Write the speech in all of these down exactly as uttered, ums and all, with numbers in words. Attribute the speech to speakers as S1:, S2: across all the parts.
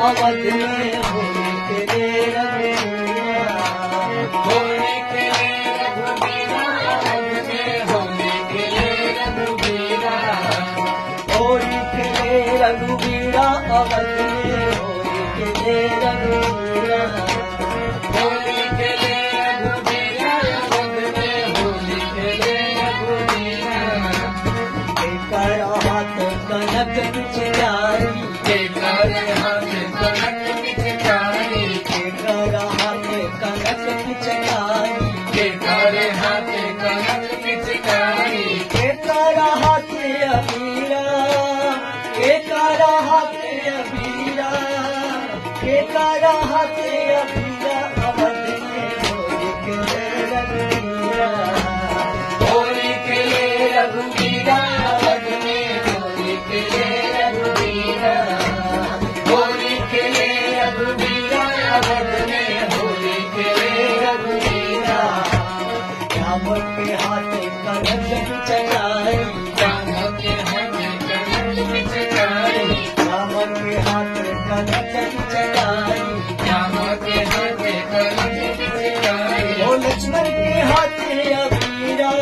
S1: अवध में होली खेले रघुवीरा,
S2: होली खेले रघुवीरा अवध में होली खेले रघुवीरा,
S1: होली खेले रघुवीरा अवध में होली खेले रघुवीरा,
S2: होली खेले रघुवीरा अवध में होली खेले रघुवीरा,
S1: लेकर हाथ कनक पिचकारी,
S2: लेकर हाथ कनक पिचकारी,
S1: लेकर हाथ कनक पिचकारी,
S2: लेकर हाथ कनक पिचकारी,
S1: लेकर हाथ अबीरा, लेकर हाथ अबीरा, लेकर हाथ अबीरा अवध में होली खेले रघुवीरा,
S2: होली खेले रघुवीरा अवध में होली खेले रघुवीरा, होली खेले रघुवीरा अवध में होली खेले रघुवीरा,
S1: राम के हाथ कनक पिचकारी,
S2: राम के हाथ कनक पिचकारी,
S1: राम के हाथ कनक पिचकारी,
S2: राम के हाथ कनक पिचकारी,
S1: ओ लक्ष्मण के हाथ अबीरा,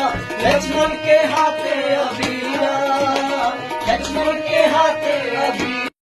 S1: लक्ष्मण के हाथ अबीरा, लक्ष्मण के हाथ अबीरा।